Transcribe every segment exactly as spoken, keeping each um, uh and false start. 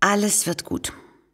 Alles wird gut.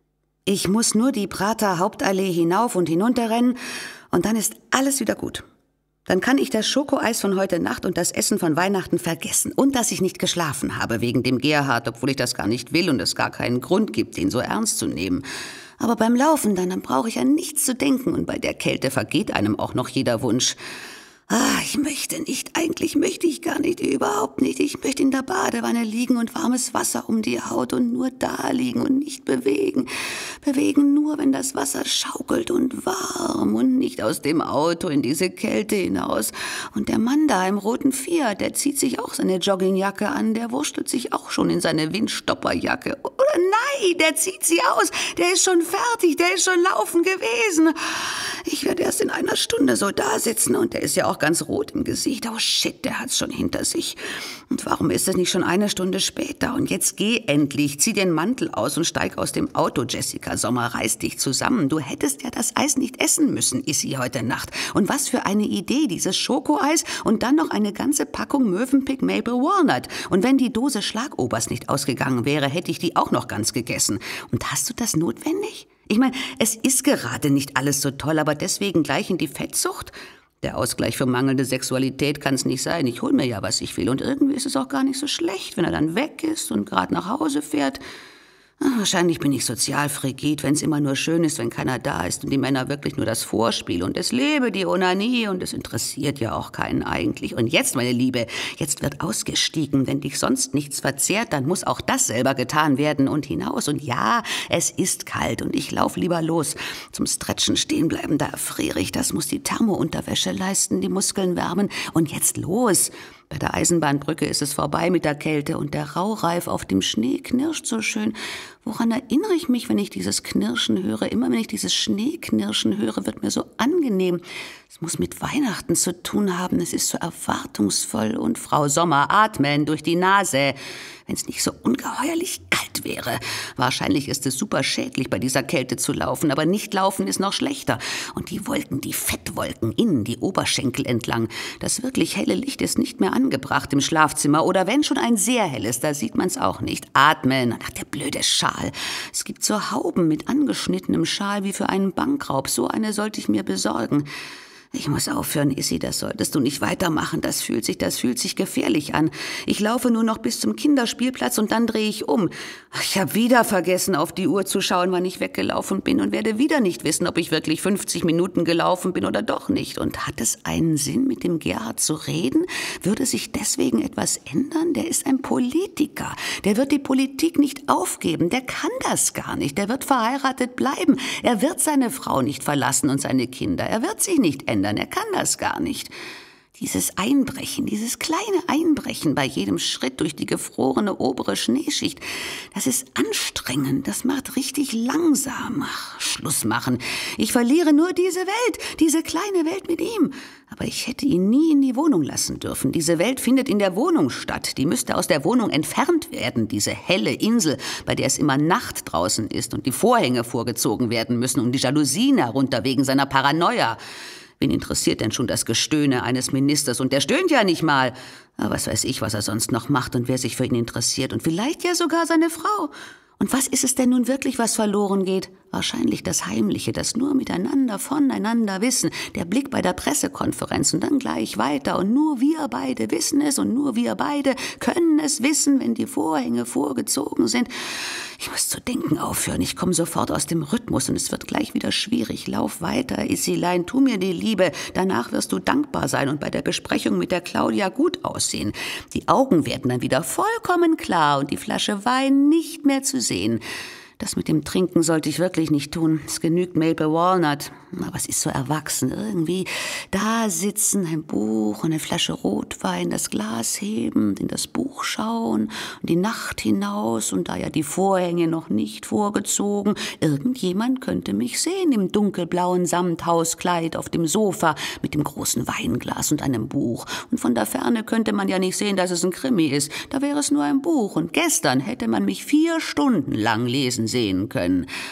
Ich muss nur die Prater Hauptallee hinauf und hinunter rennen und dann ist alles wieder gut. Dann kann ich das Schokoeis von heute Nacht und das Essen von Weihnachten vergessen. Und dass ich nicht geschlafen habe wegen dem Gerhard, obwohl ich das gar nicht will und es gar keinen Grund gibt, ihn so ernst zu nehmen. Aber beim Laufen dann, dann brauche ich an nichts zu denken und bei der Kälte vergeht einem auch noch jeder Wunsch. Ah, ich möchte nicht, eigentlich möchte ich gar nicht, überhaupt nicht. Ich möchte in der Badewanne liegen und warmes Wasser um die Haut und nur da liegen und nicht bewegen. Bewegen nur, wenn das Wasser schaukelt und warm und nicht aus dem Auto in diese Kälte hinaus. Und der Mann da im roten Fiat, der zieht sich auch seine Joggingjacke an, der wurstelt sich auch schon in seine Windstopperjacke. Oder nein, der zieht sie aus, der ist schon fertig, der ist schon laufen gewesen. Ich werde erst in einer Stunde so da sitzen und der ist ja auch ganz rot im Gesicht. Oh shit, der hat's schon hinter sich. Und warum ist es nicht schon eine Stunde später? Und jetzt geh endlich, zieh den Mantel aus und steig aus dem Auto, Jessica Sommer, reiß dich zusammen. Du hättest ja das Eis nicht essen müssen, Issi, heute Nacht. Und was für eine Idee, dieses Schokoeis und dann noch eine ganze Packung Mövenpick Maple Walnut. Und wenn die Dose Schlagobers nicht ausgegangen wäre, hätte ich die auch noch ganz gegessen. Und hast du das notwendig? Ich meine, es ist gerade nicht alles so toll, aber deswegen gleich in die Fettsucht? Der Ausgleich für mangelnde Sexualität kann es nicht sein. Ich hol mir ja, was ich will. Und irgendwie ist es auch gar nicht so schlecht, wenn er dann weg ist und gerade nach Hause fährt. Ach, wahrscheinlich bin ich sozial frigid, wenn es immer nur schön ist, wenn keiner da ist und die Männer wirklich nur das Vorspiel. Und es lebe die Onanie und es interessiert ja auch keinen eigentlich. Und jetzt, meine Liebe, jetzt wird ausgestiegen. Wenn dich sonst nichts verzehrt, dann muss auch das selber getan werden und hinaus. Und ja, es ist kalt und ich lauf lieber los. Zum Stretchen stehen bleiben, da erfriere ich. Das muss die Thermounterwäsche leisten, die Muskeln wärmen. Und jetzt los! Bei der Eisenbahnbrücke ist es vorbei mit der Kälte und der Raureif auf dem Schnee knirscht so schön. Woran erinnere ich mich, wenn ich dieses Knirschen höre? Immer wenn ich dieses Schneeknirschen höre, wird mir so angenehm. Es muss mit Weihnachten zu tun haben. Es ist so erwartungsvoll. Und Frau Sommer, atmen durch die Nase. Wenn es nicht so ungeheuerlich kalt wäre. Wahrscheinlich ist es super schädlich, bei dieser Kälte zu laufen. Aber nicht laufen ist noch schlechter. Und die Wolken, die Fettwolken, innen die Oberschenkel entlang. Das wirklich helle Licht ist nicht mehr angebracht im Schlafzimmer. Oder wenn schon ein sehr helles, da sieht man es auch nicht. Atmen. Ach, der blöde Schal. Es gibt so Hauben mit angeschnittenem Schal wie für einen Bankraub. So eine sollte ich mir besorgen. Ich muss aufhören, Issi, das solltest du nicht weitermachen. Das fühlt sich, das fühlt sich gefährlich an. Ich laufe nur noch bis zum Kinderspielplatz und dann drehe ich um. Ich habe wieder vergessen, auf die Uhr zu schauen, wann ich weggelaufen bin und werde wieder nicht wissen, ob ich wirklich fünfzig Minuten gelaufen bin oder doch nicht. Und hat es einen Sinn, mit dem Gerhard zu reden? Würde sich deswegen etwas ändern? Der ist ein Politiker. Der wird die Politik nicht aufgeben. Der kann das gar nicht. Der wird verheiratet bleiben. Er wird seine Frau nicht verlassen und seine Kinder. Er wird sich nicht ändern. Er kann das gar nicht. Dieses Einbrechen, dieses kleine Einbrechen bei jedem Schritt durch die gefrorene obere Schneeschicht, das ist anstrengend, das macht richtig langsam. Ach, Schluss machen. Ich verliere nur diese Welt, diese kleine Welt mit ihm. Aber ich hätte ihn nie in die Wohnung lassen dürfen. Diese Welt findet in der Wohnung statt. Die müsste aus der Wohnung entfernt werden, diese helle Insel, bei der es immer Nacht draußen ist und die Vorhänge vorgezogen werden müssen und die Jalousien herunter wegen seiner Paranoia. Wen interessiert denn schon das Gestöhne eines Ministers? Und der stöhnt ja nicht mal. Aber was weiß ich, was er sonst noch macht und wer sich für ihn interessiert. Und vielleicht ja sogar seine Frau. Und was ist es denn nun wirklich, was verloren geht? Wahrscheinlich das Heimliche, das nur miteinander, voneinander wissen. Der Blick bei der Pressekonferenz und dann gleich weiter. Und nur wir beide wissen es und nur wir beide können es wissen, wenn die Vorhänge vorgezogen sind. Ich muss zu denken aufhören. Ich komme sofort aus dem Rhythmus und es wird gleich wieder schwierig. Lauf weiter, Issilein, tu mir die Liebe. Danach wirst du dankbar sein und bei der Besprechung mit der Claudia gut aussehen. Die Augen werden dann wieder vollkommen klar und die Flasche Wein nicht mehr zu sehen. Das mit dem Trinken sollte ich wirklich nicht tun. Es genügt Maple Walnut. Aber es ist so erwachsen irgendwie. Da sitzen, ein Buch und eine Flasche Rotwein, das Glas heben und in das Buch schauen und die Nacht hinaus und da ja die Vorhänge noch nicht vorgezogen. Irgendjemand könnte mich sehen im dunkelblauen Samthauskleid auf dem Sofa mit dem großen Weinglas und einem Buch. Und von der Ferne könnte man ja nicht sehen, dass es ein Krimi ist. Da wäre es nur ein Buch. Und gestern hätte man mich vier Stunden lang lesen sehen können.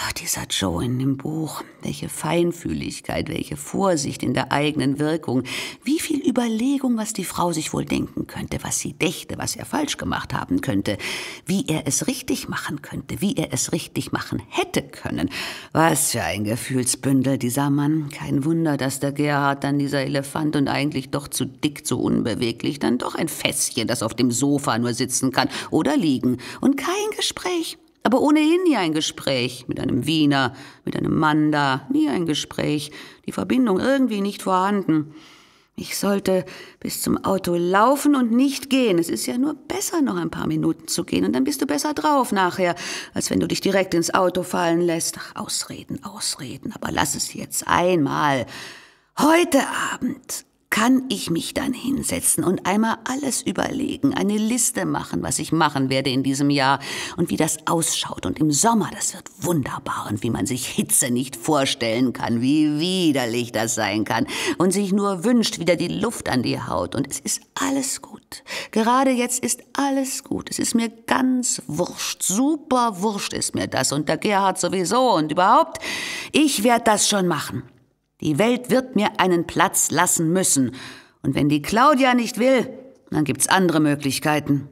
Ach, dieser Joe in dem Buch. Welche Feinfühligkeit, welche Vorsicht in der eigenen Wirkung. Wie viel Überlegung, was die Frau sich wohl denken könnte, was sie dächte, was er falsch gemacht haben könnte, wie er es richtig machen könnte, wie er es richtig machen hätte können. Was für ein Gefühlsbündel, dieser Mann. Kein Wunder, dass der Gerhard dann, dieser Elefant und eigentlich doch zu dick, zu unbeweglich, dann doch ein Fässchen, das auf dem Sofa nur sitzen kann oder liegen und kein Gespräch. Aber ohnehin nie ein Gespräch. Mit einem Wiener, mit einem Mann da, nie ein Gespräch. Die Verbindung irgendwie nicht vorhanden. Ich sollte bis zum Auto laufen und nicht gehen. Es ist ja nur besser, noch ein paar Minuten zu gehen. Und dann bist du besser drauf nachher, als wenn du dich direkt ins Auto fallen lässt. Ach, Ausreden, Ausreden. Aber lass es jetzt einmal. Heute Abend kann ich mich dann hinsetzen und einmal alles überlegen, eine Liste machen, was ich machen werde in diesem Jahr und wie das ausschaut. Und im Sommer, das wird wunderbar und wie man sich Hitze nicht vorstellen kann, wie widerlich das sein kann und sich nur wünscht, wieder die Luft an die Haut. Und es ist alles gut. Gerade jetzt ist alles gut. Es ist mir ganz wurscht, super wurscht ist mir das und der Gerhard sowieso und überhaupt, ich werde das schon machen. Die Welt wird mir einen Platz lassen müssen. Und wenn die Claudia nicht will, dann gibt's andere Möglichkeiten.